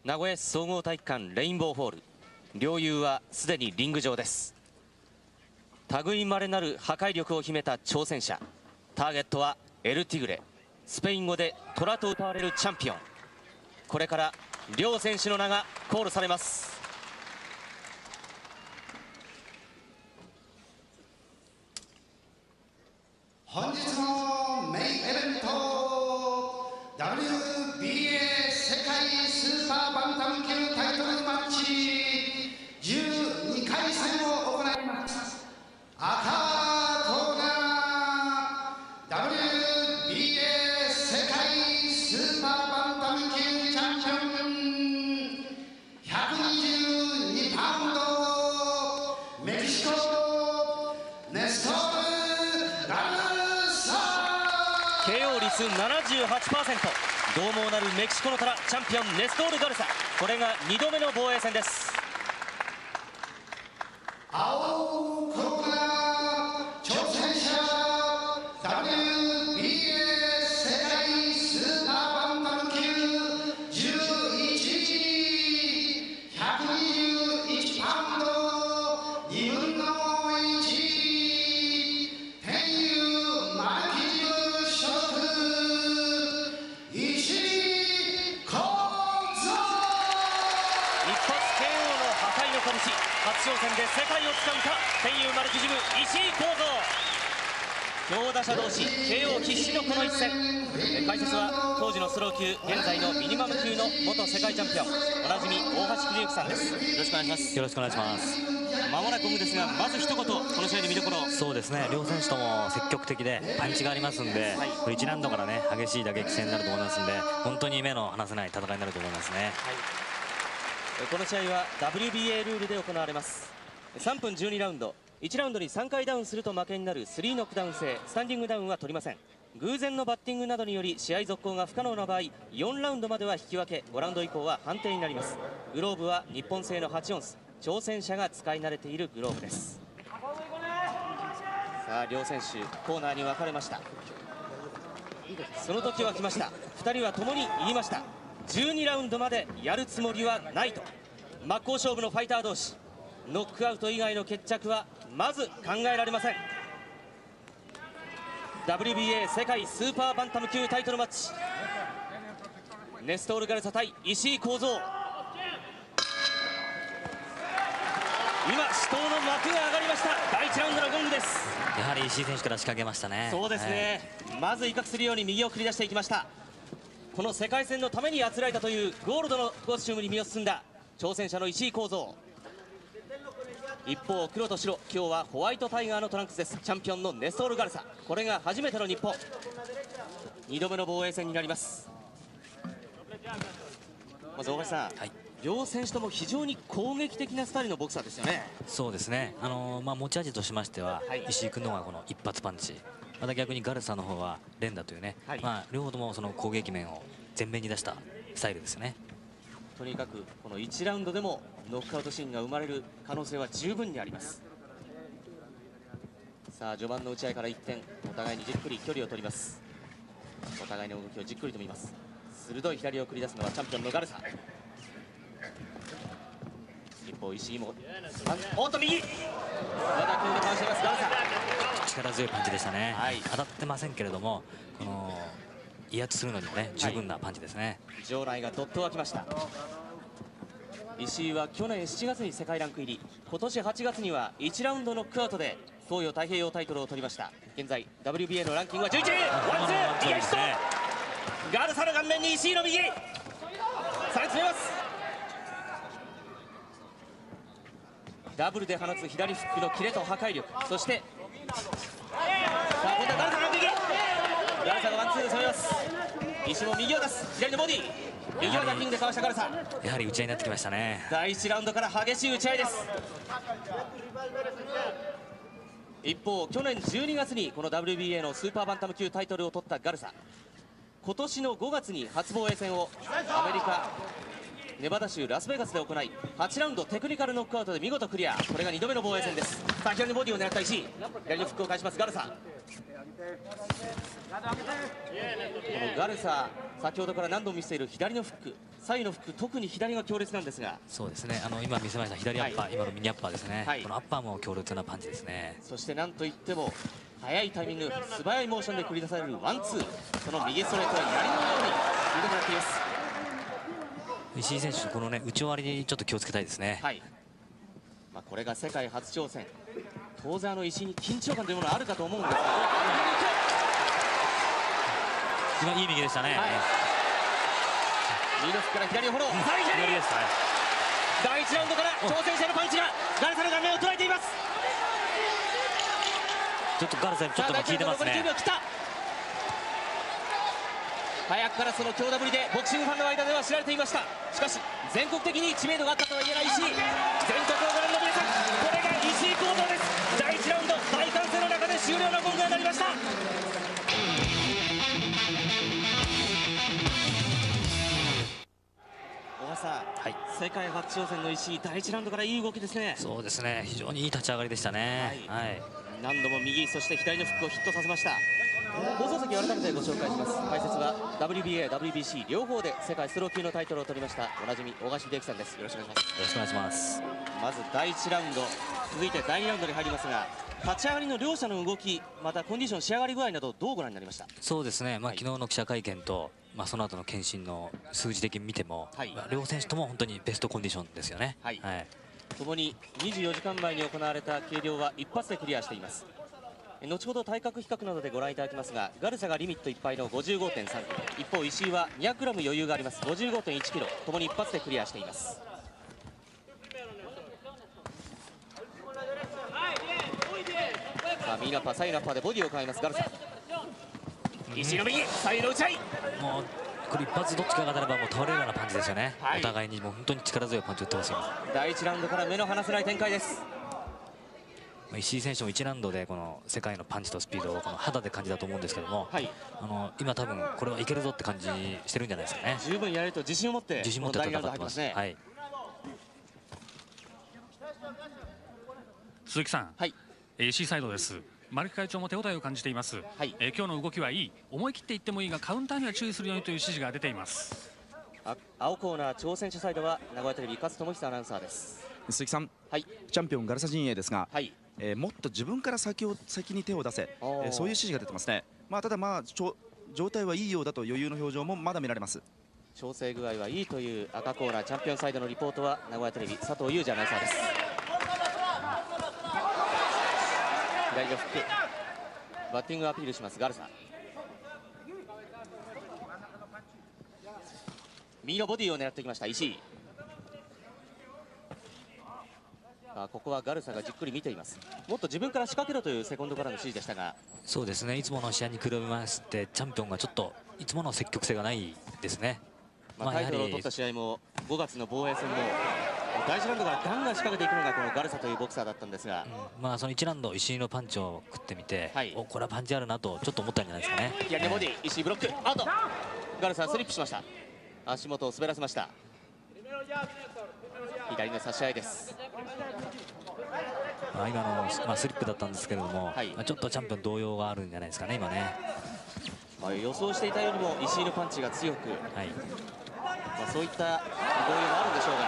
名古屋市総合体育館レインボーホール、両雄はすでにリング上です。類まれなる破壊力を秘めた挑戦者、ターゲットはエルティグレ、スペイン語で虎と歌われるチャンピオン。これから両選手の名がコールされます。 本日のメインイベント WBA 世界スーパーバンタム級タイトルマッチ12回戦を行います。赤コーナー WBA 世界スーパーバンタム級チャンピオン122パウンドメキシコネストール KO 率 78%、 獰猛なるメキシコの虎チャンピオンネストール・ガルサ、これが2度目の防衛戦です。 青コーナー挑戦者 WBA 世界スーパーバンタム級11位121パウンド2分の1天佑マルキジュ所属石井幸三。 一発 KO の破壊の拳、初挑戦で世界をつかむか、天佑マルキジム石井幸三。強打者同士 KO 必至のこの一戦。解説は当時のスロー級、現在のミニマム級の元世界チャンピオン、おなじみ大橋秀之さんです。よろしくお願いします。 よろしくお願いします。 まもなくゴングですが、まず一言この試合の見どころ。 そうですね、両選手とも積極的でパンチがありますんで、これ1ラウンドからね激しい打撃戦になると思いますんで、本当に目の離せない戦いになると思いますね。 この試合は WBA ルールで行われます。3分12ラウンド、1ラウンドに3回ダウンすると負けになる3ノックダウン制、スタンディングダウンは取りません。偶然のバッティングなどにより試合続行が不可能な場合、4ラウンドまでは引き分け、5ラウンド以降は判定になります。グローブは日本製の8オンス、挑戦者が使い慣れているグローブです。さあ両選手コーナーに分かれました。その時は来ました。2人は共に言いました。12ラウンドまでやるつもりはないと。真っ向勝負のファイター同士、ノックアウト以外の決着はまず考えられません。 WBA 世界スーパーバンタム級タイトルマッチ、ネストール・ガルサ対石井幸三。今死闘の幕が上がりました。第1ラウンドのゴングです。 やはり石井選手から仕掛けましたね。 そうですね、まず威嚇するように右を繰り出していきました。この世界戦のためにあつらえたというゴールドのコスチュームに身を包んだ挑戦者の石井幸三。一方黒と白、今日はホワイトタイガーのトランクスです。チャンピオンのネストール・ガルサ、これが初めての日本2度目の防衛戦になります。まず大橋さん、両選手とも非常に攻撃的なスタイルのボクサーですよね。 そうですね、持ち味としましては、石井君の方がこの一発パンチ、また逆にガルサの方は連打というね、両方ともその攻撃面を前面に出したスタイルですね。 とにかくこの1ラウンドでもノックアウトシーンが生まれる可能性は十分にあります。さあ序盤の打ち合いから一転、お互いにじっくり距離を取ります。お互いの動きをじっくりと見ます。鋭い左を繰り出すのはチャンピオンのガルサ。一方石井もおっと右、和田君でかわしていますガルサ。 力強いパンチでしたね。当たってませんけれども、この威圧するのにもね十分なパンチですね。 場内がどっと沸きました。石井は去年7月に世界ランク入り、今年8月には1ラウンドノックアウトで東洋太平洋タイトルを取りました。現在 WBA のランキングは11位。ワンツー右足とガルサの顔面に石井の右、さらに詰めます。ダブルで放つ左フックのキレと破壊力、そしてさあ今度はガルサの右、ガルサがワンツーで攻めます。石井も右を出す、左のボディ、右はダッキングでかわしたガルサ。 やはり打ち合いになってきましたね。 第1ラウンドから激しい打ち合いです。一方去年12月にこの WBA のスーパーバンタム級タイトルを取ったガルサ、今年の5月に初防衛戦をアメリカネバダ州ラスベガスで行い、8ラウンドテクニカルノックアウトで見事クリア。これが2度目の防衛戦です。さあ左のボディを狙った石井、左のフックを返しますガルサ。このガルサ、先ほどから何度も見せている左のフック、 左右のフック、特に左が強烈なんですが、 そうですね、今見せました左アッパー、今の右アッパーですね、このアッパーも強烈なパンチですね。 そしてなんといっても速いタイミング、素早いモーションで繰り出されるワンツー、その右ストレートは槍のように腕もらっています。 石井選手、このね内割りにちょっと気をつけたいですね。 これが世界初挑戦、当然石井に緊張感というものはあるかと思うんですが、 今いい右でしたね。 右のフックから左をフォロー、左です。第1ラウンドから挑戦者のパンチがガルサの顔面を捉えています。 ちょっとガルサにちょっと効いてますね。 早くからその強打ぶりでボクシングファンの間では知られていました。しかし全国的に知名度があったとは言えない石井、全国をご覧の皆さん、これが石井行動です。第1ラウンド大歓声の中で終了のゴングが鳴りました。小川さん、世界初挑戦の石井、第1ラウンドからいい動きですね。 そうですね、非常にいい立ち上がりでしたね。 何度も右そして左のフックをヒットさせました。放送席を改めてご紹介します。解説は WBA、WBC 両方で世界スロー級のタイトルを取りましたおなじみ大橋秀樹さんです。よろしくお願いします。 よろしくお願いします。 まず第1ラウンド、続いて第2ラウンドに入りますが、立ち上がりの両者の動き、またコンディション、仕上がり具合などどうご覧になりました？ そうですね、昨日の記者会見と、その後の検診の数字的に見ても、両選手とも本当にベストコンディションですよね。 ともに24時間前に行われた計量は一発でクリアしています。後ほど体格比較などでご覧いただきますが、ガルサがリミットいっぱいの 55.3 キロ、一方石井は 200g 余裕があります 55.1 キロ、ともに一発でクリアしています。右のアッパー、左右のアッパーでボディを変えますガルサ。石井の右、左右の打ち合い。 もうこれ一発どっちかが当たればもう倒れるようなパンチですよね。お互いにもう本当に力強いパンチを打ってますよ。 第1ラウンドから目の離せない展開です。 石井選手も1ラウンドでこの世界のパンチとスピードをこの肌で感じたと思うんですけども、今多分これはいけるぞって感じしてるんじゃないですかね。 十分やれると自信を持って戦ってますね。 鈴木さん、石井サイドです。丸木会長も手応えを感じています。今日の動きはいい、思い切っていってもいいがカウンターには注意するようにという指示が出ています。 青コーナー挑戦者サイドは名古屋テレビ勝智久アナウンサーです。 鈴木さん、チャンピオンガルサ陣営ですが、もっと自分から先に手を出せ、そういう指示が出てますね。ただ状態はいいようだと余裕の表情もまだ見られます。 調整具合はいいという赤コーナーチャンピオンサイドのリポートは名古屋テレビ佐藤裕二アナウンサーです。左のフック、バッティングアピールしますガルサ。右のボディを狙ってきました石井。ここはガルサがじっくり見ています。もっと自分から仕掛けろというセコンドからの指示でしたが、 そうですね、いつもの試合に比べましてチャンピオンがちょっといつもの積極性がないですね。 タイトルを取った試合も5月の防衛戦も第1ラウンドからガンガン仕掛けていくのがこのガルサというボクサーだったんですが、 その1ラウンド石井のパンチを食ってみて、これはパンチあるなとちょっと思ったんじゃないですかね。 左のボディ、石井ブロックアウト。ガルサスリップしました。足元を滑らせました。左の差し合いです。 今の、スリップだったんですけれども、ちょっとチャンピオン動揺があるんじゃないですかね今ね。 予想していたよりも石井のパンチが強く、そういった動揺もあるんでしょう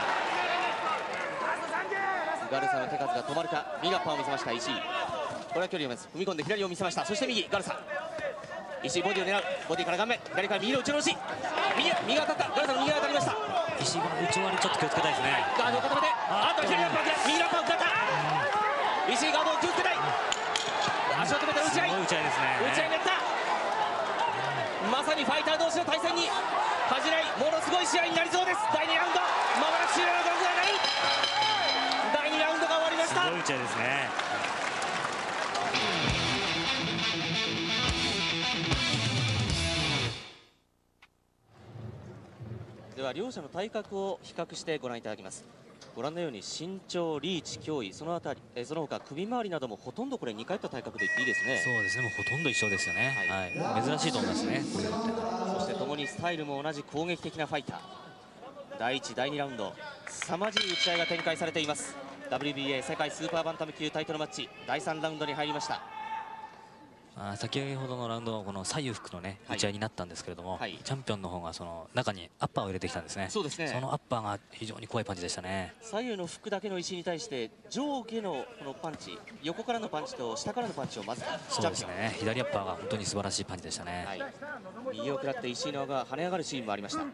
が、ガルサの手数が止まるか。右アッパーを見せました石井。これは距離を見ます。踏み込んで左を見せました。そして右ガルサ。石井ボディを狙う。ボディから顔面、左から右の打ち下ろし。右が当たった。ガルサの右が当たりました。 石井の内割りちょっと気をつけたいですね。 ガードを固めて、左のアッパー、右のアッパーを使った。石井ガードを気をつけたい。足を止めた打ち合い。 打ち合いですね。 打ち合いになった。まさにファイター同士の対戦に恥じないものすごい試合になりそうです。第2ラウンド、まもなく終了のゴングが鳴り、第2ラウンドが終わりました。 すごい打ち合いですね。 では両者の体格を比較してご覧いただきます。ご覧のように身長、リーチ、脅威、その他首回りなどもほとんどこれ似通った体格でいっていいですね。 そうですね、もうほとんど一緒ですよね。珍しいと思いますね。 そしてともにスタイルも同じ攻撃的なファイター。第1、第2ラウンド凄まじい打ち合いが展開されています。 WBA 世界スーパーバンタム級タイトルマッチ第3ラウンドに入りました。 先ほどのラウンドはこの左右服のね打ち合いになったんですけれども、チャンピオンの方がその中にアッパーを入れてきたんですね。 そうですね。 そのアッパーが非常に怖いパンチでしたね。 左右の服だけの石に対して上下のこのパンチ、横からのパンチと下からのパンチをまずチャンピオン。 そうですね。左アッパーが本当に素晴らしいパンチでしたね。 右を食らって石井のが跳ね上がるシーンもありました。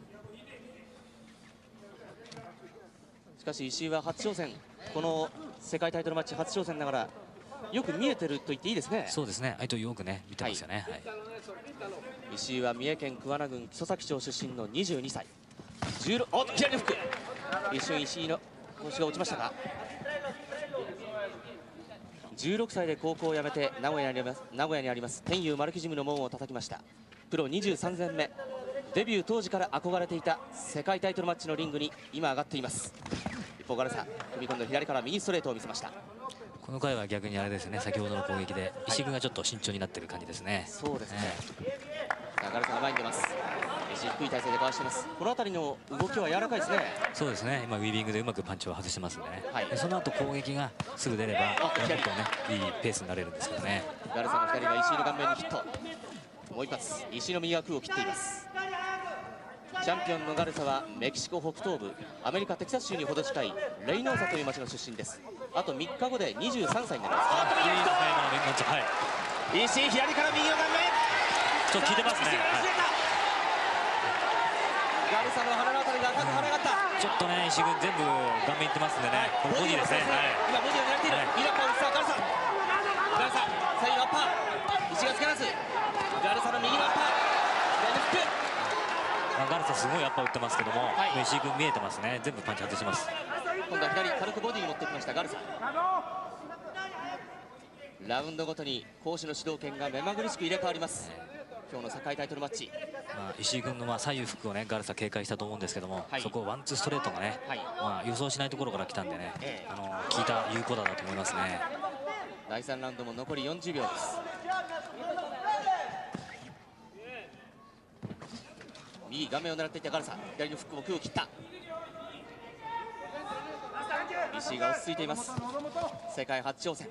しかし石井は初挑戦、この世界タイトルマッチ初挑戦ながらよく見えてると言っていいですね。 そうですね。相手をよくね見てますよね。 石井は三重県桑名郡木曽崎町出身の22歳。16、おっと左のフック。一瞬石井の腰が落ちましたが、16歳で高校を辞めて名古屋にあります天佑マルキジムの門を叩きました。プロ23戦目、デビュー当時から憧れていた世界タイトルマッチのリングに今上がっています。一方ガルサ、踏み込んで左から右ストレートを見せました。 この回は逆にあれですね、先ほどの攻撃で石井君がちょっと慎重になっている感じですね。 そうですね。ガルサが前に出ます。石井低い体勢でかわしています。この辺りの動きは柔らかいですね。 そうですね。今ウィービングでうまくパンチを外してますんでね。でその後攻撃がすぐ出ればもっとねいいペースになれるんですけどね。 ガルサの左が石井の顔面にヒット。もう一発、石井の右が空を切っています。チャンピオンのガルサはメキシコ北東部アメリカテキサス州にほど近いレイノーサという町の出身です。あと3日後で23歳になります。石井左から右の顔面、 ちょっと効いてますね。 ガルサの鼻のあたりが赤く跳ね上がった。 ちょっとね石井君全部顔面いってますんでね、ボディですね。 今ボディを狙っている。右アッパーを打つガルサ、左のアッパー、石がつけらず、ガルサの右のアッパー、左のフック。 ガルサすごいアッパー打ってますけども、石井君見えてますね。全部パンチ外します。 今度は左軽くボディに持ってきましたガルサ。ラウンドごとに攻守の主導権が目まぐるしく入れ替わります。今日の世界タイトルマッチ、 石井君の左右フックをねガルサ警戒したと思うんですけども、そこをワンツーストレートがね、予想しないところから来たんでね、効いた有効打だと思いますね。 第3ラウンドも残り40秒です。右顔面を狙っていたガルサ、左のフックも空を切った。石井が落ち着いています。世界初挑戦。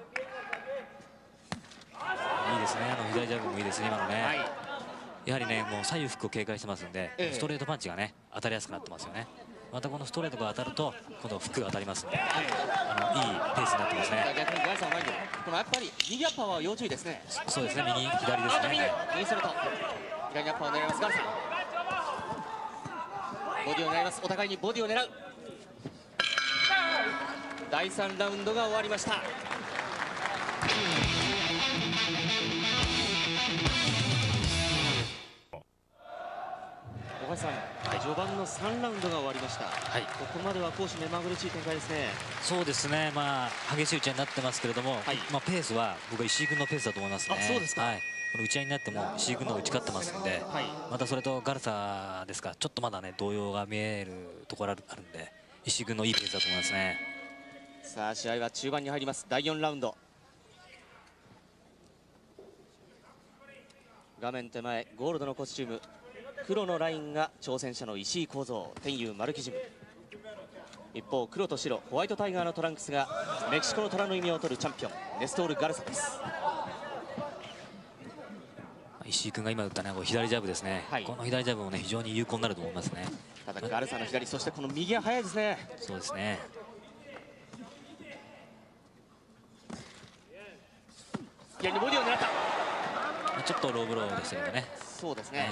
いいですね。左ジャブもいいですね今のね。やはりねもう左右フックを警戒してますんで、ストレートパンチがね当たりやすくなってますよね。またこのストレートが当たると今度フックが当たりますんで、いいペースになってますね。 逆にガルサは前に出る。このやっぱり右アッパーは要注意ですね。 そうですね。右左ですね。 右ストレート、左アッパーを狙いますガルサ。ボディを狙います。お互いにボディを狙う。第3ラウンドが終わりました。小橋さん、序盤の3ラウンドが終わりました。ここまでは攻守目まぐるしい展開ですね。 そうですね。激しい打ち合いになってますけれども、ペースは僕は石井君のペースだと思いますね。 そうですか。 この打ち合いになっても石井君の打ち勝ってますんで、またそれとガルサですか、ちょっとまだね動揺が見えるところあるんで、石井君のいいペースだと思いますね。 さあ試合は中盤に入ります。第4ラウンド。画面手前ゴールドのコスチューム、黒のラインが挑戦者の石井幸三、天佑マルキジム。一方黒と白ホワイトタイガーのトランクスがメキシコの虎の異名を取るチャンピオンネストール・ガルサです。 石井君が今打ったね左ジャブですね。この左ジャブもね非常に有効になると思いますね。 ただガルサの左、そしてこの右が速いですね。 そうですね。 左にボディを狙った。 ちょっとローブローでしたけどね。 そうですね。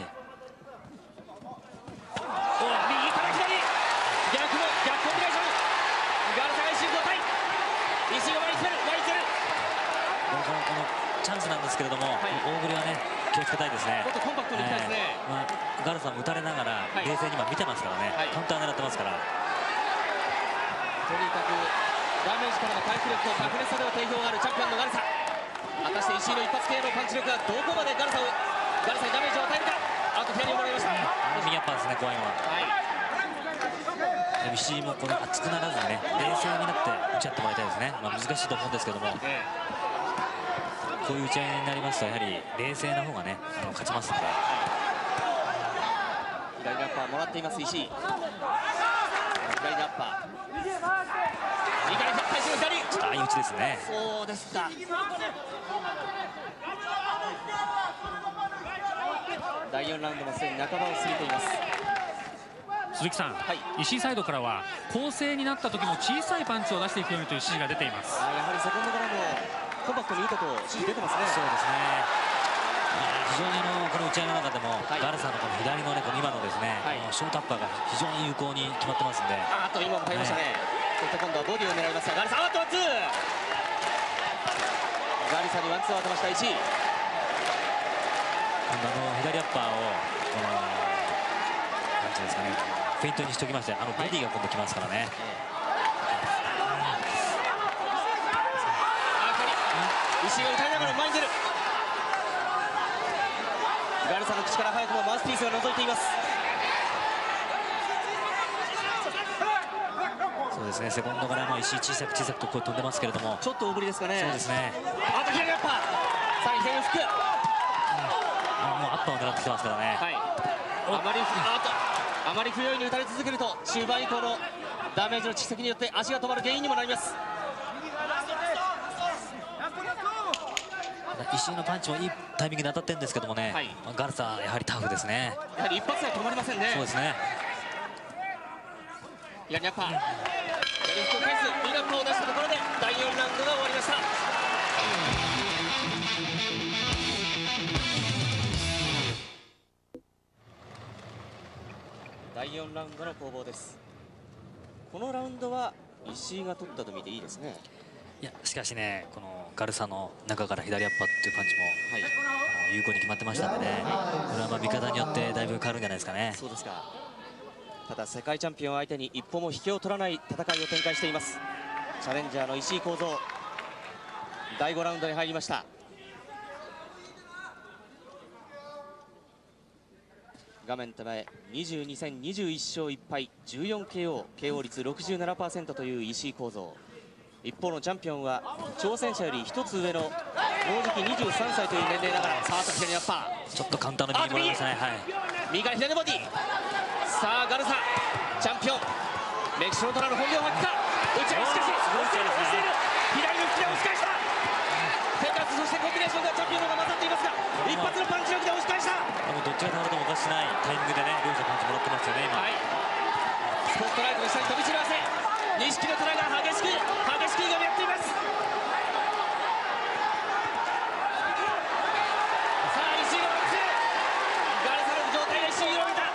右から左、逆コンビネーション。ガルサが一瞬交代。石井が前に詰める。 このチャンスなんですけれども、大振りはね気をつけたいですね。 もっとコンパクトにいきたいですね。 ガルサも打たれながら冷静に今見てますからね。カウンター狙ってますから。 とにかくダメージからの回復力とタフネスさでは定評があるチャンピオンのガルサ。果たして石井の一発系のパンチ力がどこまでガルサにダメージを与えるか。あと左にもらいました。 右アッパーですね、怖いのは。石井もこの熱くならずにね冷静になって打ち合ってもらいたいですね。難しいと思うんですけども、こういう打ち合いになりますとやはり冷静な方がね勝ちますので。 左アッパーもらっています石井。左アッパー。右から対象左。 相打ちですね。 そうですか。 第4ラウンドもすでに半ばを過ぎています。 鈴木さん、石井サイドからは構成になった時も小さいパンチを出していくようにという指示が出ています。 やはりセコンドからもコンパクトにいいとこ指示出てますね。 そうですね。非常にこの打ち合いの中でも、ガルサのこの左のね、この今のですね、ショートアッパーが非常に有効に決まってますんで。 今も入りましたね。そして今度はボディを狙いますが、ガルサワンツー。ガルサにワンツーを当てました石井。 今度左アッパーをなんていうんですかね、フェイントにしておきまして、ボディが今度きますからね。 石井が歌いながら前に出る。ガルサの口から早くもマウスピースが覗いています。 そうですね、セコンドから石井小さくとこう飛んでますけれども、 ちょっと大振りですかね。 そうですね。 左アッパー、さらに左のフック、 もうアッパーを狙ってきてますからね。 あまり不用意に打たれ続けると中盤以降のダメージの蓄積によって足が止まる原因にもなります。 石井のパンチもいいタイミングで当たってるんですけどもね、ガルサやはりタフですね。 やはり一発では止まりませんね。 そうですね。 左アッパー、左フックを返す、ビルアップを出したところで第4ラウンドが終わりました。第4ラウンドの攻防です。このラウンドは石井が取ったと見ていいですね。 いや、しかしね、このガルサの中から左アッパーっていうパンチも、有効に決まってましたのでね、これは見方によってだいぶ変わるんじゃないですかね。 そうですか。ただ世界チャンピオン相手に一歩も引けを取らない戦いを展開しています。チャレンジャーの石井公造、第5ラウンドに入りました。画面手前、22戦21勝1敗 14KO、KO 率 67% という石井公造。一方のチャンピオンは挑戦者より1つ上のもうじき23歳という年齢ながら、さあ左のアッパー、 ちょっとカウンターの右もらいましたね。 右から左のボディ、さあガルサチャンピオン、メキシコの虎の本領発揮か、打ち合い、しかし押している、左の引きで押し返した。手数、そしてコンビネーションではチャンピオンの方が勝っていますが、一発のパンチ力で押し返した。 どっちが倒れてもおかしくないタイミングでね、両者パンチもらってますよね今。 スポットライトの下に飛び散る汗、錦の虎が激しくいがみ合っています。さあ石井がワンツー、ガルサの状態が一瞬緩めた。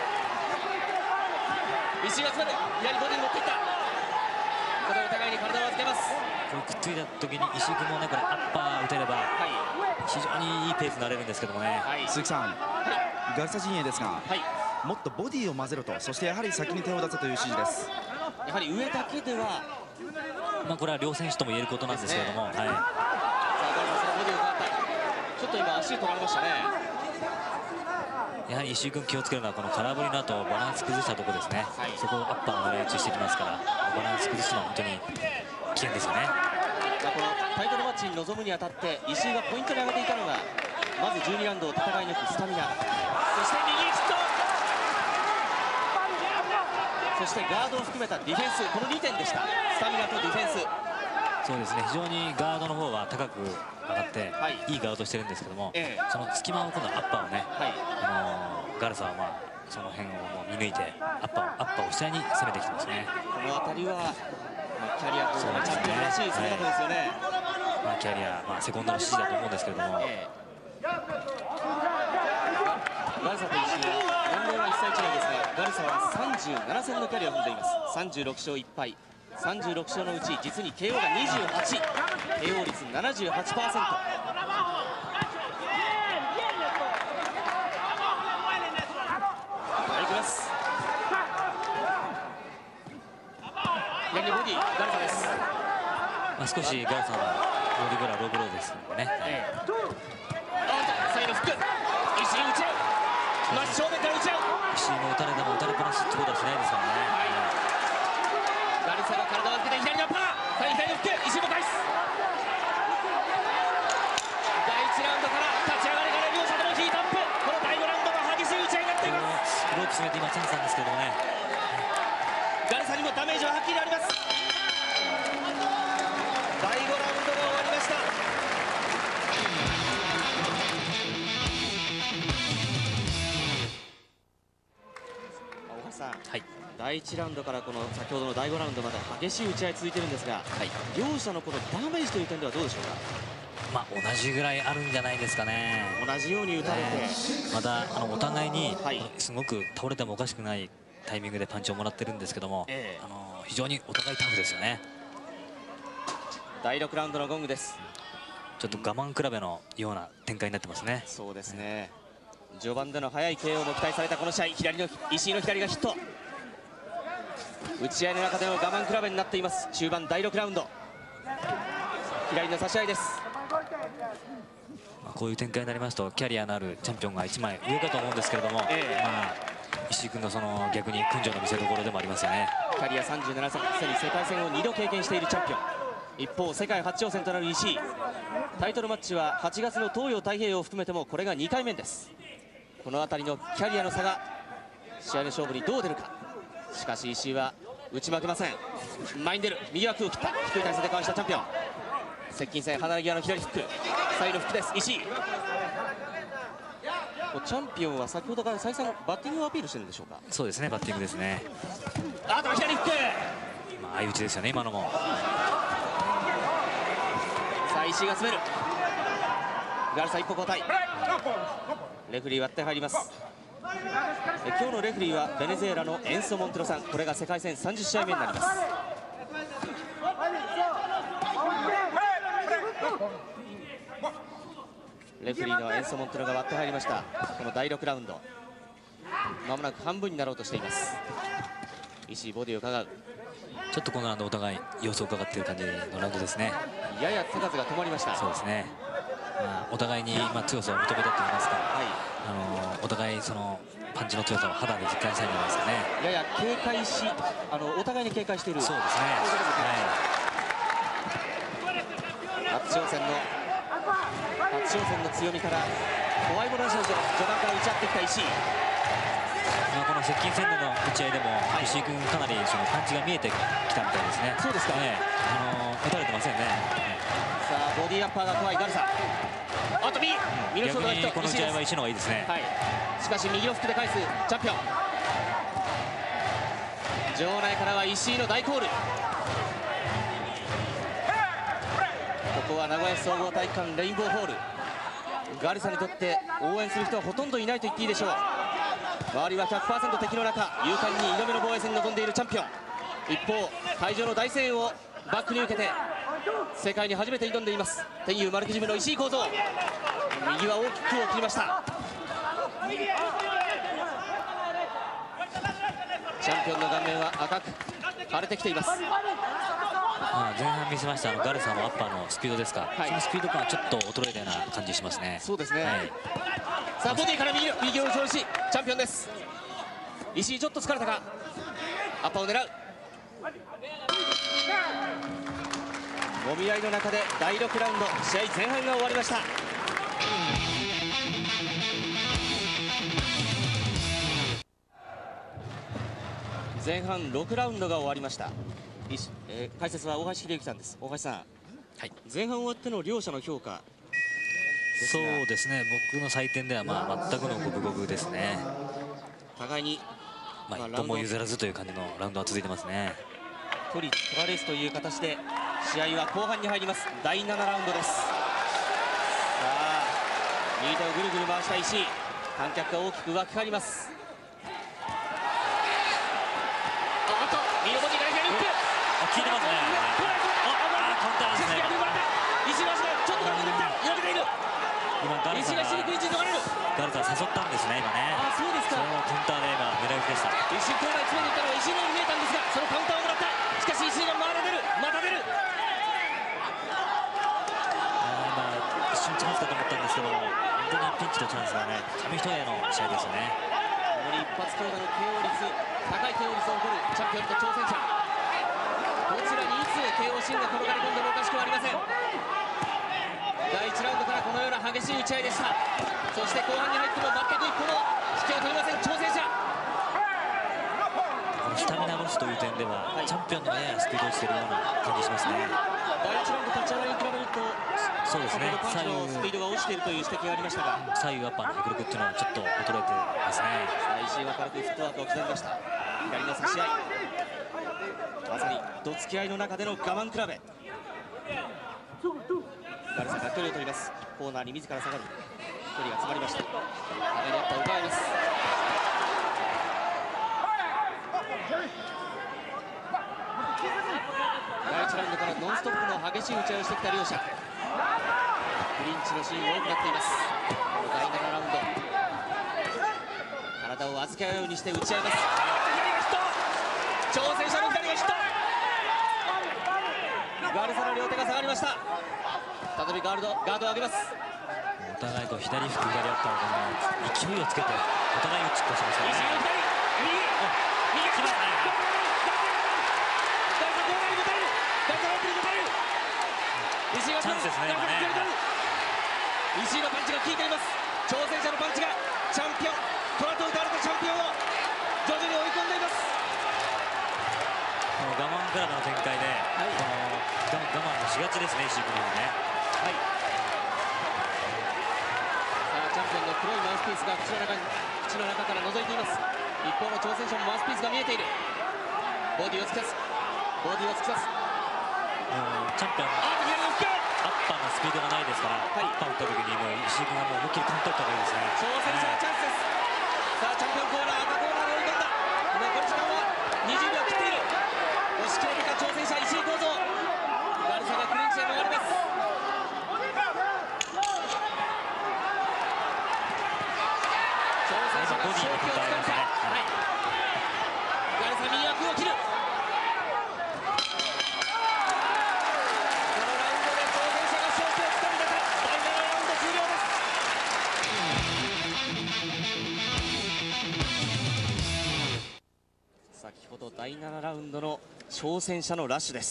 石井が詰める、左ボディに持っていった。これお互いに体を預けます。 これくっついた時に石井君もね、これアッパー打てれば非常にいいペースになれるんですけどもね。 鈴木さん、ガルサ陣営ですが、もっとボディを混ぜろと、そしてやはり先に手を出せという指示です。 やはり上だけでは、 これは両選手とも言えることなんですけれども、 さあガルサのボディを変わった。ちょっと今足取られましたね。 やはり石井君気をつけるのはこの空振りの後バランス崩したところですね。そこをアッパーの狙い撃ちしてきますから、バランス崩すのは本当に危険ですよね。 このタイトルマッチに臨むにあたって石井がポイントに挙げていたのが、まず12ラウンドを戦い抜くスタミナ、そして右ヒット、そしてガードを含めたディフェンス、この2点でした。スタミナとディフェンス。 そうですね、非常にガードの方は高く上がって、いいガードしてるんですけども、その隙間を今度アッパーをね、ガルサはその辺をもう見抜いてアッパーを下に攻めてきてますね。 この辺りは、キャリアとチャンピオンらしい攻め方ですよね。 キャリア、セコンドの指示だと思うんですけれども、 ガルサと石井は年齢は1歳違いですが、ガルサは37戦のキャリアを踏んでいます。36勝1敗、36勝のうち実に KO が28、 KO 率 78%。いきます。左ボディ、ガルサです。 少しガルサのボディブラローブローですのでね。 サイドフック、石井打ち合う、真正面から打ち合う。 石井も打たれても打たれっぱなしってことはしないですからね。 ガルサが体を預けて左のパー、さらに左のフック、石井も返す。第1ラウンドから立ち上がりから両者ともヒートアップ。この第5ラウンドも激しい打ち合いになっています。 ロープ詰めて今チャンスなんですけどもね、 ガルサにもダメージははっきりあります。第5ラウンドが終わりました。 第1ラウンドからこの先ほどの第5ラウンドまで激しい打ち合い続いてるんですが、両者のこのダメージという点ではどうでしょうか。 まあ同じぐらいあるんじゃないですかね。 同じように打たれて、 またお互いにすごく倒れてもおかしくないタイミングでパンチをもらってるんですけども、非常にお互いタフですよね。 第6ラウンドのゴングです。 ちょっと我慢比べのような展開になってますね。 そうですね、序盤での速い KO も期待されたこの試合、石井の左がヒット。打ち合いの中での我慢比べになっています。中盤第6ラウンド、左の差し合いです。 こういう展開になりますとキャリアのあるチャンピオンが1枚上かと思うんですけれども、石井君のその逆に根性の見せ所でもありますよね。 キャリア37歳、すでに世界戦を2度経験しているチャンピオン。一方世界初挑戦となる石井、タイトルマッチは8月の東洋太平洋を含めてもこれが2回目です。この辺りのキャリアの差が試合の勝負にどう出るか。しかし石井は打ち負けません。前に出る、右枠を切った、低い体勢でかわしたチャンピオン。接近戦離れ際の左フック、左右のフックです。石井、チャンピオンは先ほどから再三バッティングをアピールしてるんでしょうか。 そうですね、バッティングですね。 あと左フック、 相打ちですよね今のも。 さあ石井が詰める。ガルサ一歩交代。レフェリー割って入ります。今日のレフェリーはベネズエラのエンソ・モンテロさん。これが世界戦30試合目になります。レフェリーのエンソ・モンテロが割って入りました。この第6ラウンド、まもなく半分になろうとしています。石井ボディを伺う。 ちょっとこのラウンドお互い様子を伺っている感じのラウンドですね。 やや手数が止まりました。 そうですね、お互いに強さを認めたといいますか、お互いそのパンチの強さを肌で実感したいんじゃないですかね。 やや警戒し、お互いに警戒している。 そうですね、 初挑戦の強みから怖いものなしの序盤から打ち合ってきた石井。 この接近戦での打ち合いでも、石井君かなりそのパンチが見えてきたみたいですね。 そうですかね、 打たれてませんね。 さあボディアッパーが怖いガルサ。あと右のショートがヒット。 この打ち合いは石の方がいいですね。 しかし右のフックで返すチャンピオン。場内からは石井の大コール。ここは名古屋市総合体育館レインボーホール。ガルサにとって応援する人はほとんどいないと言っていいでしょう。周りは 100% 敵の中、勇敢に2度目の防衛戦に臨んでいるチャンピオン。一方会場の大声援をバックに受けて世界に初めて挑んでいます天佑マルキジムの石井幸三。右は大きくを切りました。チャンピオンの顔面は赤く腫れてきています。 前半見せましたガルサのアッパーのスピードですか、そのスピード感はちょっと衰えたような感じしますね。 そうですね、さあボディから右を打ち下ろしチャンピオンです。石井ちょっと疲れたか、アッパーを狙う。もみ合いの中で第6ラウンド試合前半が終わりました。前半6ラウンドが終わりました。解説は大橋秀之さんです。大橋さん、前半終わっての両者の評価。 そうですね、僕の採点では全くの五分五分ですね。 互いに一歩も譲らずという感じのラウンドは続いてますね。 取り取られずという形で試合は後半に入ります。第7ラウンドです。さあ右手をぐるぐる回した石井、観客が大きく沸き返ります。右のボディから左フック、 効いてますね。カウンターですね。 石井の足がちょっと抜けている。 今ガルサが石井がしにくい位置に逃れる。 ガルサ誘ったんですね今ね。 そうですか。 そのカウンターで今狙い撃ちでした。 石井コーナー詰めに行ったのは石井のように見えたんですが、そのカウンターをもらった。しかし石井がまた出る。 今一瞬チャンスだと思ったんですけど、本当にピンチとチャンスがね紙一重の試合ですよね。 共に一発強打のKO率、高い KO 率を誇るチャンピオンと挑戦者。どちらにいつ KO シーンが転がり込んでもおかしくはありません。第1ラウンドからこのような激しい打ち合いでした。そして後半に入っても全く一歩も引けを取りません挑戦者。 スタミナロスという点では、チャンピオンのややスピード落ちているような感じしますね。 第1ラウンド立ち上がりに比べると、 そうですね、 パンチのスピードが落ちているという指摘がありましたが、 左右アッパーの迫力っていうのはちょっと衰えてますね。 石井は軽くフットワークを刻みました。 左の差し合い、まさにどつき合いの中での我慢比べ。ガルサが距離を取ります。コーナーに自ら下がる、距離が詰まりました。互いにあったを奪います。第1ラウンドからノンストップの激しい打ち合いをしてきた両者、クリンチのシーンが多くなっています。この第7ラウンド、体を預け合うようにして打ち合います。挑戦者の左がヒット。ガルサの両手が下がりました。再びガードを上げます。 お互いこう左フック左アッパーの勢いをつけてお互いを突っ込しますからね。 右来ますね。石井がチャンスですね今ね。 石井のパンチが効いています。挑戦者のパンチがチャンピオン、トラと打たれたチャンピオンを徐々に追い込んでいます。 この我慢比べの展開で、この我慢もしがちですね、石井君はね。 はい、さあチャンピオンの黒いマウスピースが口の中から覗いています。一方の挑戦者もマウスピースが見えている。ボディを突き刺す、ボディを突き刺す。 チャンピオンアッパーのスピードがないですから、アッパー打った時にもう石井君がもう思いっきりカウンター打った方がいいですね。 挑戦者のチャンスです。さあチャンピオンコーナー、赤コーナーに追い込んだ。残り時間は20秒切っている。押し切れるか挑戦者石井公造。ガルサがクリンチへ逃れます。挑戦者が勝機をつかむか。ガルサ右枠を切る。先ほど第7ラウンドの挑戦者のラッシュです。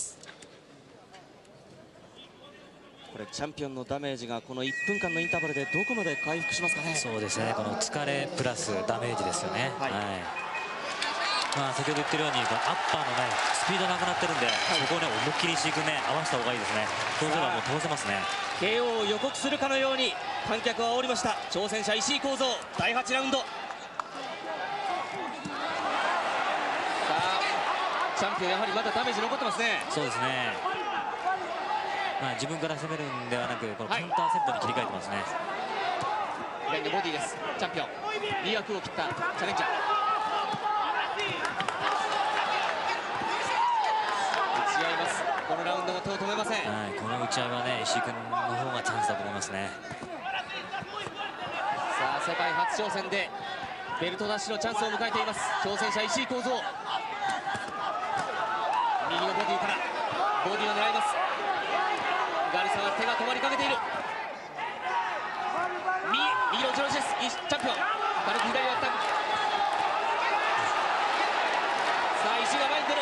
これチャンピオンのダメージがこの1分間のインターバルでどこまで回復しますかね。 そうですね、この疲れプラスダメージですよね。まあ先ほど言ってるようにアッパーのねスピードなくなってるんで、そこをね思いっきり石井君ね合わせた方がいいですね。そうすればもう通せますね。 KO を予告するかのように観客は煽りました。挑戦者石井公造、第8ラウンド。さあチャンピオンやはりまだダメージ残ってますね。 そうですね、まあ自分から攻めるんではなくこのカウンターセットに切り替えてますね。 左のボディです。チャンピオン右枠を切ったチャレンジャー。打ち合います。このラウンドも手を止めません。 この打ち合いはね石井君の方がチャンスだと思いますね。 さあ世界初挑戦でベルトダッシュのチャンスを迎えています。挑戦者石井公造、右のボディからボディを狙います。ガルサは手が止まりかけている。右の打ち下ろしです。チャンピオン軽く左をやった。さあ石井が前に出る。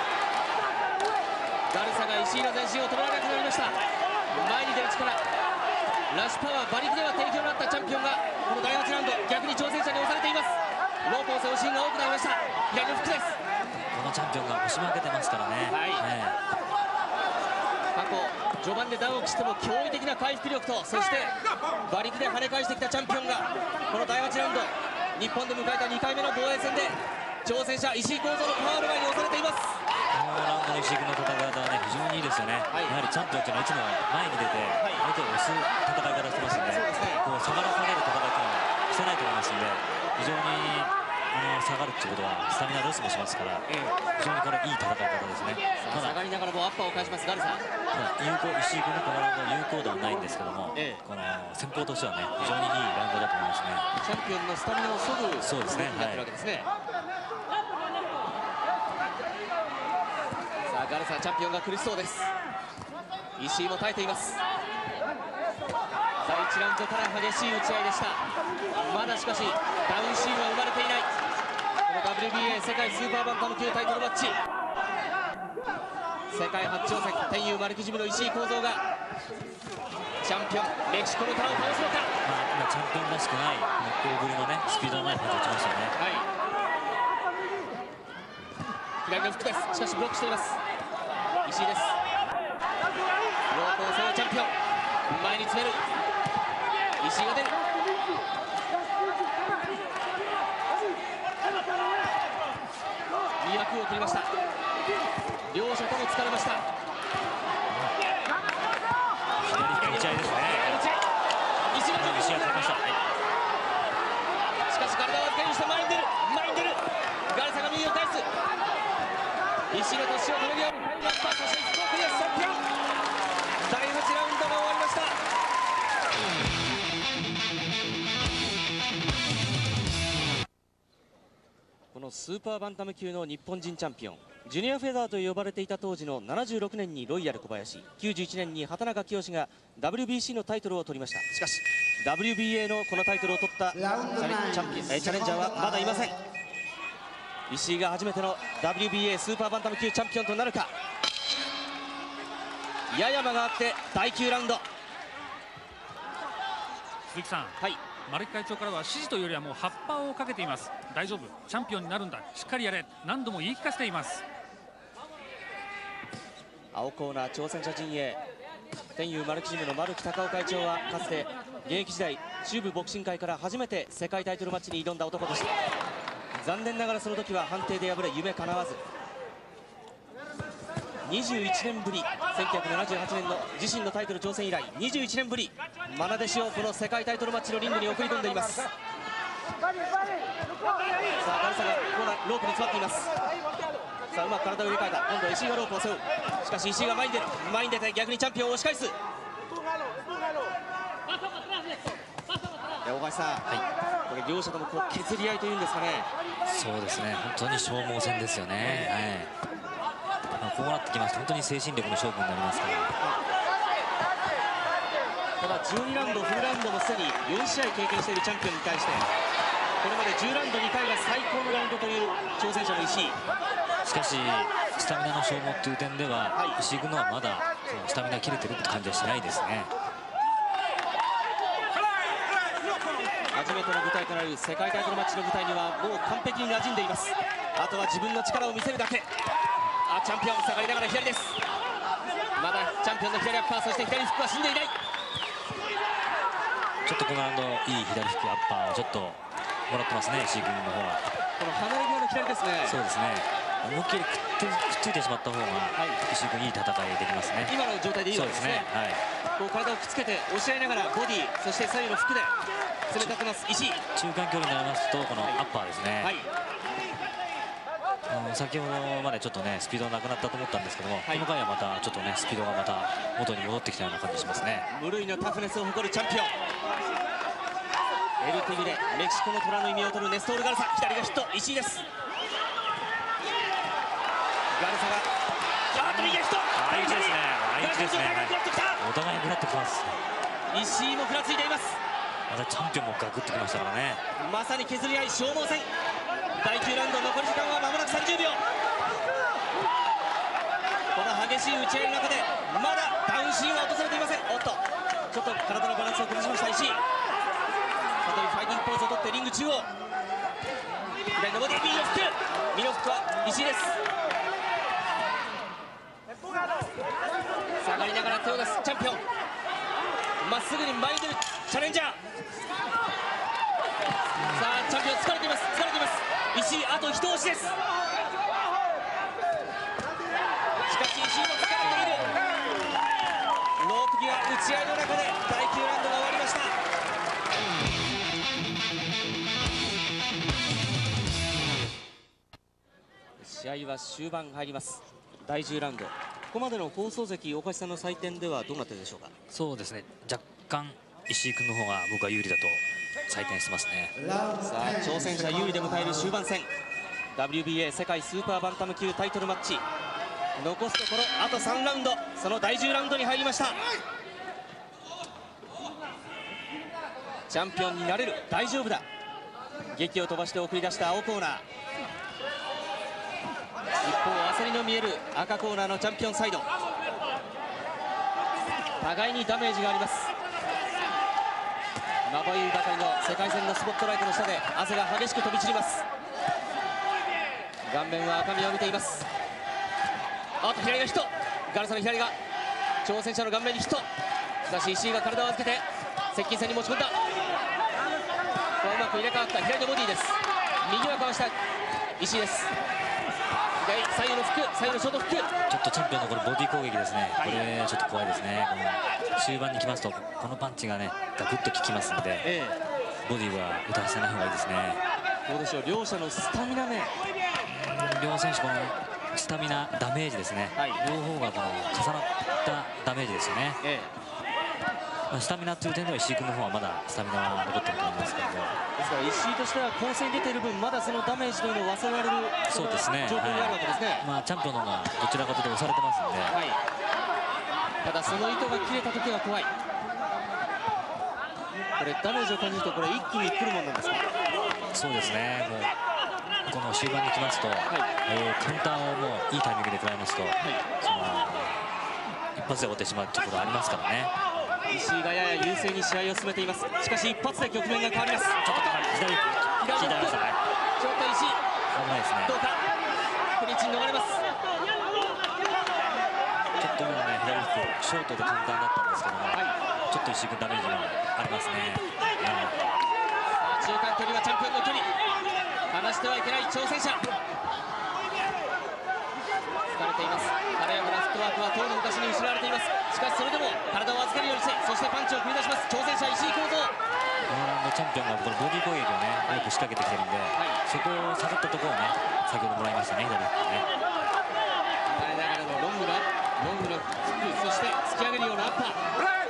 ガルサが石井の前進を止められなくなりました。前に出る力、ラッシュパワー馬力では定評のあったチャンピオンがこの第8ラウンド逆に挑戦者に押されています。ロープを背負うシーンが多くなりました。左のフックです。 このチャンピオンが押し負けてますからね。 過去序盤でダウンをしても驚異的な回復力と、そして馬力で跳ね返してきたチャンピオンがこの第8ラウンド日本で迎えた2回目の防衛戦で挑戦者石井公造のパワーの前に押されています。 このラウンドの石井君の戦い方はね非常にいいですよね。やはりチャンピオンというのはいつも前に出て相手を押す戦い方してますんで、こう下がらされる戦いというのはしてないと思いますんで、非常に下がるっていうことはスタミナロスもしますから、非常にこれいい戦い方ですね。 下がりながらもアッパーを返しますガルサ。 石井君のこのラウンド有効度はないんですけども、この戦法としてはね非常にいいラウンドだと思いますね。 チャンピオンのスタミナを削ぐそうですね。 やってるわけですね。さあガルサチャンピオンが苦しそうです。石井も耐えています。第1ラウンドから激しい打ち合いでした。まだしかしダウンシーンは生まれていない。この WBA 世界スーパーバンタム級タイトルマッチ、世界初挑戦天佑丸木ジムの石井公造がチャンピオンメキシコのタラを倒すのか。 今チャンピオンらしくない大振りのねスピードのないパンチを打ちましたよね。 左のフックです。しかしブロックしています。石井です。ロープを背負うチャンピオン、前に詰める石井が出る。 を切りました。両者とも疲れました。 左打ち合いですね。 石が石が取りました。 しかし体を預けにして前に出る、前に出る。ガルサが右を返す。石の年を止めるように入りました。そして一方クリアチャンピオン。第8ラウンドが終わりました。このスーパーバンタム級の日本人チャンピオン、ジュニアフェザーと呼ばれていた当時の76年にロイヤル小林、91年に畑中清が WBC のタイトルを取りました。しかし WBA のこのタイトルを取ったチャレンジャーはまだいません。石井が初めての WBA スーパーバンタム級チャンピオンとなるか。やや間があって第9ラウンド。 鈴木さん、 はい、 マルキ会長からは指示というよりはもう葉っぱをかけています。大丈夫、チャンピオンになるんだ、しっかりやれ、何度も言い聞かせています。 青コーナー挑戦者陣営、天佑丸木ジムの丸木隆夫会長はかつて現役時代中部ボクシング界から初めて世界タイトルマッチに挑んだ男でした。残念ながらその時は判定で敗れ夢叶わず、21年ぶり、1978年の自身のタイトル挑戦以来21年ぶり、愛弟子をこの世界タイトルマッチのリングに送り込んでいます。さあガルサがコーナーロープに詰まっています。さあうまく体を入れ替えた。今度は石井がロープを背負う。しかし石井が前に出る、前に出て逆にチャンピオンを押し返す。大橋さん、はい、これ両者ともこう削り合いというんですかね。 そうですね、本当に消耗戦ですよね。はい、こうなってきますと本当に精神力の勝負になりますから。 ただ12ラウンドフルラウンドもすでに4試合経験しているチャンピオンに対して、これまで10ラウンド2回が最高のラウンドという挑戦者の石井。 しかしスタミナの消耗という点では、はい、石井君のはまだスタミナ切れてるって感じはしないですね。 初めての舞台となる世界タイトルマッチの舞台にはもう完璧に馴染んでいます。あとは自分の力を見せるだけ。チャンピオン下がりながら左です。まだチャンピオンの左アッパー、そして左フックは死んでいない。 ちょっとこのラウンドいい左フックアッパーをちょっともらってますね、石井君の方は。 この離れ際の左ですね。 そうですね、思いっきりくっついてしまった方が、はい、石井君いい戦いできますね。 今の状態でいいわけですね。はい、こう体をくっつけて押し合いながらボディ、そして左右のフックで攻め立てます石井。 中間距離になりますとこのアッパーですね。はい、先ほどまでちょっとねスピードなくなったと思ったんですけども、はい、この回はまたちょっとねスピードがまた元に戻ってきたような感じしますね。 無類のタフネスを誇るチャンピオン、エルティビでメキシコの虎の意味を取るネストール・ガルサ、左がヒット石井です。ガルサが右がヒット、 相打ちですね、相打ちですね。お互い食らってきます。 石井もふらついています。 またチャンピオンもガクッときましたからね。 まさに削り合い消耗戦。第9ラウンド残り時間は間もなく30秒。この激しい打ち合いの中でまだダウンシーンは落とされていません。おっとちょっと体のバランスを崩しました石井。再びファイティングポーズを取ってリング中央、左のボディ、右のフック、右のフックは石井です。下がりながら手を出すチャンピオン、まっすぐに前に出るチャレンジャー。さあチャンピオン疲れています、疲れています。石井あと一押しです。しかし石井も疲れている。ロープ際打ち合いの中で第9ラウンドが終わりました。試合は終盤入ります。第10ラウンド、ここまでの放送席大橋さんの採点ではどうなってるでしょうか。 そうですね、若干石井君の方が僕は有利だと採点してますね。 さあ挑戦者有利で迎える終盤戦、 WBA 世界スーパーバンタム級タイトルマッチ、残すところあと3ラウンド、その第10ラウンドに入りました。チャンピオンになれる、大丈夫だ、劇を飛ばして送り出した青コーナー。一方焦りの見える赤コーナーのチャンピオンサイド、互いにダメージがあります。まばゆいばかりの世界戦のスポットライトの下で汗が激しく飛び散ります。顔面は赤みを見ています。あと左がヒット、ガルサの左が挑戦者の顔面にヒット。しかし石井が体を預けて接近戦に持ち込んだ。うまく入れ替わった左のボディです。右はかわした石井です。 左右のフック、左右のショートフック。 ちょっとチャンピオンのこれボディ攻撃ですね、これちょっと怖いですね。この終盤に来ますとこのパンチがねガクッと効きますので、ボディは打たせない方がいいですね。 どうでしょう、両者のスタミナ面。 両選手このスタミナダメージですね、両方がこの重なったダメージですよね。スタミナという点では石井君の方はまだスタミナは残ってると思いますけども、 ですから石井としては混戦に出ている分、まだそのダメージというのを忘れられるそうですね、 状況にあるわけですね。 チャンピオンの方がどちらかというと押されてますんで、 ただその糸が切れた時は怖い。これダメージを感じるとこれ一気に来るものなんですか。 そうですね、もうこの終盤に来ますと、カウンターをもういいタイミングで食らいますと、その一発で終わってしまうということがありますからね。 石井がやや優勢に試合を進めています。しかし一発で局面が変わります。ちょっと左ましたね。 ちょっと石井危ないですね。 どうかクリーチに逃れます。 ちょっと今ね左フックショートで簡単だったんですけども、ちょっと石井君ダメージがありますね。 中間距離はチャンピオンの距離、離してはいけない挑戦者。疲れています。軽やかなフットワークは遠の昔に失われています。しかしそれでも体を預けるようにして、そしてパンチを繰り出します。挑戦者石井幸三。 このラウンドチャンピオンがこのボディ攻撃をねよく仕掛けてきてるんで、そこを誘ったところをね先ほどもらいましたね、左フックね。 耐えながらのロングのフック、そして突き上げるようなアッパー。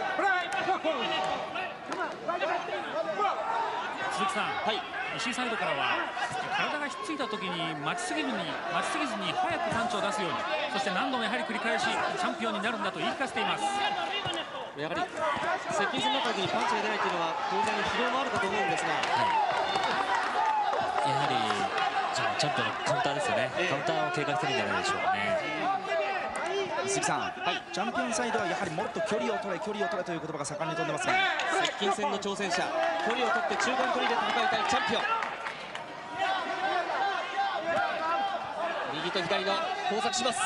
鈴木さん、石井サイドからは体がひっついた時に待ちすぎずに早くパンチを出すように、そして何度もやはり繰り返しチャンピオンになるんだと言い聞かせています。 やはり接近戦になった時にパンチが出ないというのは当然疲労もあるかと思うんですが、 やはりそのチャンピオンのカウンターですよね、カウンターを警戒してるんじゃないでしょうかね。 鈴木さん、チャンピオンサイドはやはりもっと距離を取れという言葉が盛んに飛んでますね。 接近戦の挑戦者、距離を取って中間距離で戦いたいチャンピオン。右と左の交錯します。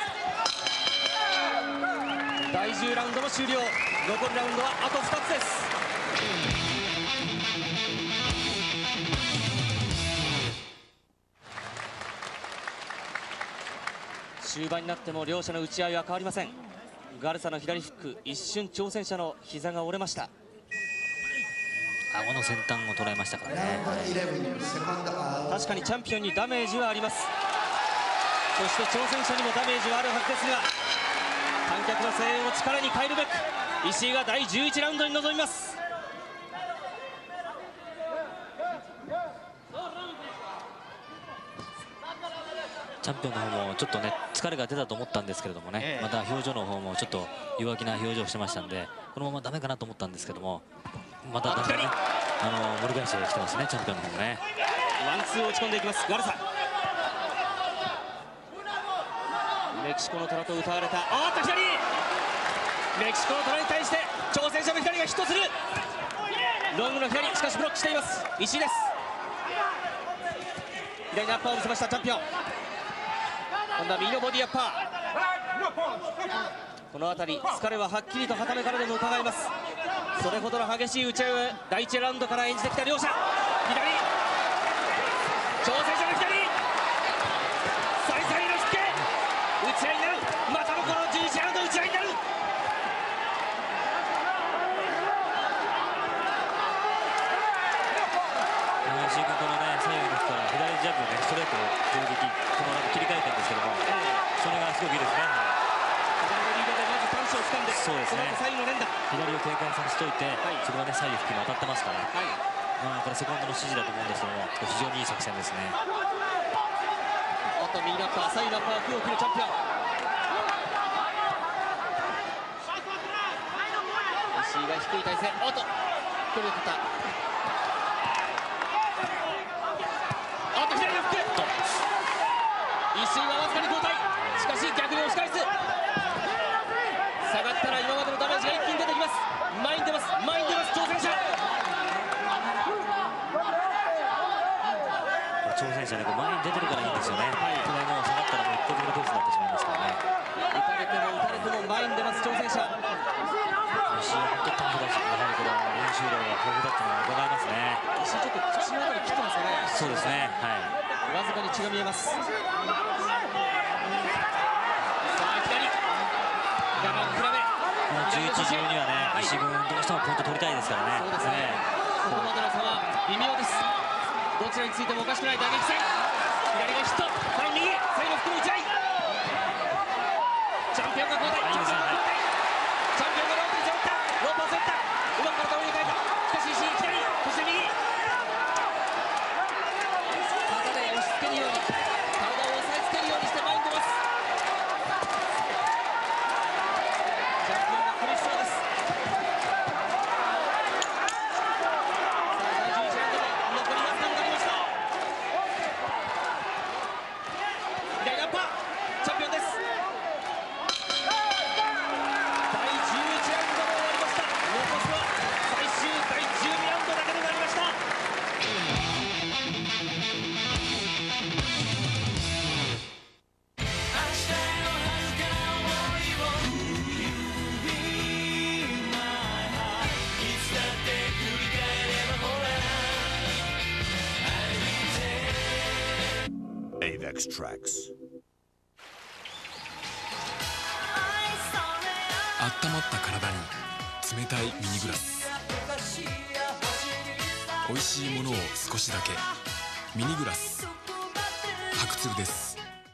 第10ラウンドも終了。残りラウンドはあと2つです。終盤になっても両者の打ち合いは変わりません。ガルサの左フック、一瞬挑戦者の膝が折れました。 顎の先端を捉えましたからね。 確かにチャンピオンにダメージはあります。そして挑戦者にもダメージはあるはずですが、観客の声援を力に変えるべく石井が第11ラウンドに臨みます。 チャンピオンの方もちょっとね疲れが出たと思ったんですけれどもね、また表情の方もちょっと弱気な表情をしてましたんで、このままダメかなと思ったんですけども、まただんだんね盛り返してきてますね、チャンピオンの方もね。 ワンツーを打ち込んでいきますガルサ。メキシコの虎と歌われた、左メキシコの虎に対して挑戦者の左がヒットする。ロングの左、しかしブロックしています石井です。左のアッパーを見せましたチャンピオン。今度は右のボディアッパー。この辺り疲れははっきりとはためからでも伺います。それほどの激しい打ち合いを第1ラウンドから演じてきた両者。左挑戦者の左再々の引け、打ち合いになる。またもこの11ラウンド打ち合いになる。 石井君このね左右の人から左ジャブねストレート攻撃この切り替えてるんですけども、それがすごくいいですね。 左のリードでまずパンチを掴んで、 そうですね、 その後左の連打、 左を警戒させておいて、そこがね左右付近に当たってますから、これセコンドの指示だと思うんですけども、非常にいい作戦ですね。 あと右のアッパー、左右のアッパー、空を切るチャンピオン。石井が低い体勢、距離を取った。左のフック、石井はわずかに後退。しかし逆に押し返す。下がったら今までのダメージが一気に出てきます。前に出ます挑戦者。 挑戦者ね前に出てるからいいんですよね。これもう下がったらもう一個目のペースになってしまいますからね。 打たれても前に出ます挑戦者。 石井は本当にタフだし、やはりこれ練習量が豊富だっていうのが伺えますね。 石井ちょっと口の辺り切ってますかね。 そうですね、 わずかに血が見えます。 11、12はね、石軍どうしてもポイント取りたいですからね。 そうですね。ここまでの差は微妙です。どちらについてもおかしくない打撃戦。左がヒット、この右、左の服の打ち合い。チャンピオンが交代。チャンピオンがロープに背負った。ロープを背負った。うまく体を入れ替えた。しかし石井左、そして右。肩で押し付けるように、体を押さえつけるようにして前に出ます。チャンピオンが苦しそうです。 AVEX Tracks。 温まった体に冷たいミニグラス、美味しいものを少しだけ、ミニグラス白鶴です。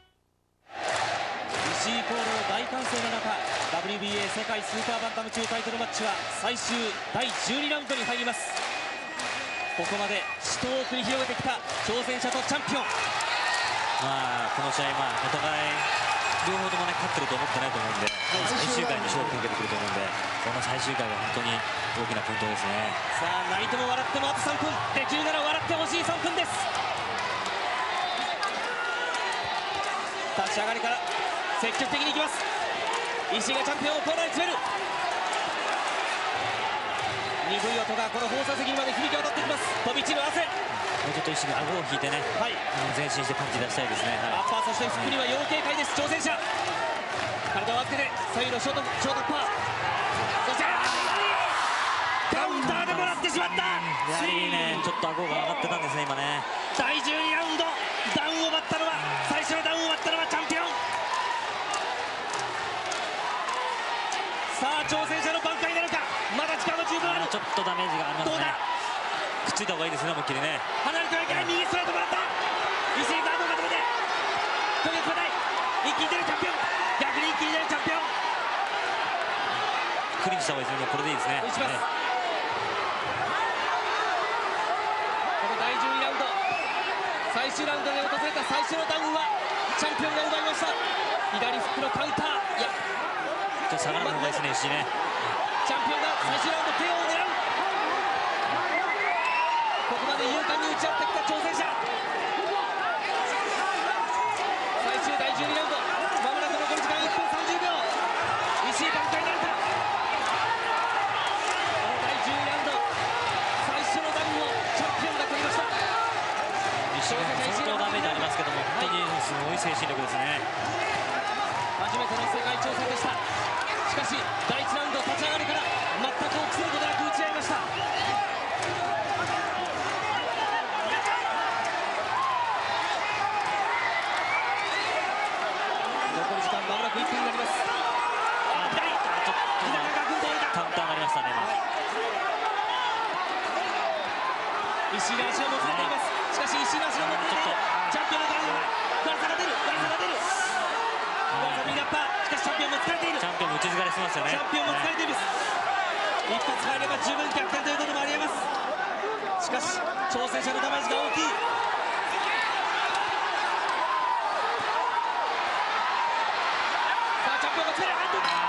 石井コールの大歓声の中、 WBA 世界スーパーバンタム級タイトルマッチは最終第12ラウンドに入ります。ここまで死闘を繰り広げてきた挑戦者とチャンピオン。 この試合、お互い両方ともね勝ってると思ってないと思うんで、最終回に勝負かけてくると思うんで、この最終回が本当に大きなポイントですね。 さあ泣いても笑ってもあと3分、できるなら笑ってほしい3分です。立ち上がりから積極的にいきます。石井がチャンピオンをコーナーに詰める。鈍い音がこの放射席にまで響き渡ってきます。飛び散る汗。 もうちょっと石井が顎を引いてね、前進してパンチ出したいですね。 アッパー、そしてフックには要警戒です。挑戦者体を預けて左右のショートアッパー、そしてカウンターでもらってしまった。 やはりね、ちょっと顎が上がってたんですね今ね。 第12ラウンド、ダウンを奪ったのは、最初のダウンを奪ったのはチャンピオン。さあ挑戦者の挽回なのか、まだ時間は十分ある。 ちょっとダメージがありますね。 どうだ、 くっついた方がいいですね、思いっきりね。 離れてはいけない。右ストレートもらった。石井ガードをまとめてトゲ硬い、一気に出るチャンピオン、逆に一気に出るチャンピオン。 クリンチした方がいいですね、もうこれでいいですね。 打ちます。この第12ラウンド、最終ラウンドで訪れた最初のダウンはチャンピオンが奪いました。左フックのカウンター、いやちょっと下がらない方がいいですね、石井ね。 チャンピオンが最終ラウンド KO を狙う。ここまで勇敢に打ち合ってきた挑戦者。最終第12ラウンド、まもなく残り時間1分30秒。石井挽回なるか。この第12ラウンド、最初のダウンをチャンピオンが取りました。 石井ね、相当ダメージありますけども、本当にすごい精神力ですね。 初めての世界挑戦でした。しかし第1ラウンド立ち上がりから全く臆することなく打ち合いました。残り時間まもなく1分になります。左、 ちょっと左がグンと折れた。 カウンターがありましたね今。 石井が足をもつれています。しかし石井の足をもつれている。チャンピオンのダウン、ガラサが出る、ガラサが出る。ガラサ右アッパー、しかしチャンピオンも疲れている。 チャンピオンも打ち疲れしてますよね。 チャンピオンも疲れています。一発入れば十分逆転ということもありえます。しかし挑戦者のダメージが大きい。さあチャンピオンが詰める。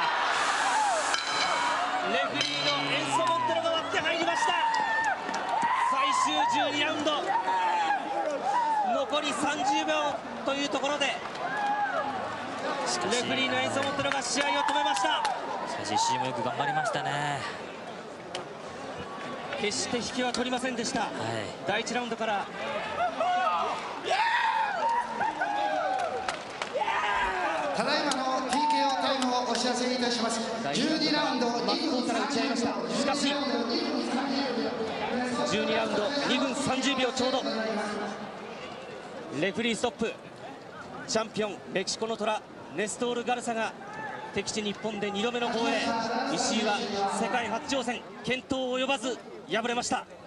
レフェリーのエンソ・モンテロが割って入りました。最終12ラウンド、残り30秒というところでレフェリーのエンソ・モンテロが試合を止めました。 しかし石井もよく頑張りましたね。 決して引きは取りませんでした。第1ラウンドからただいまの TKO タイムをお知らせいたします。12ラウンド2分から打ち合いました。 しかし12ラウンド2分30秒ちょうど。レフェリーストップ。チャンピオンメキシコの虎ネストール・ガルサが敵地日本で2度目の防衛、石井は世界初挑戦、健闘及ばず敗れました。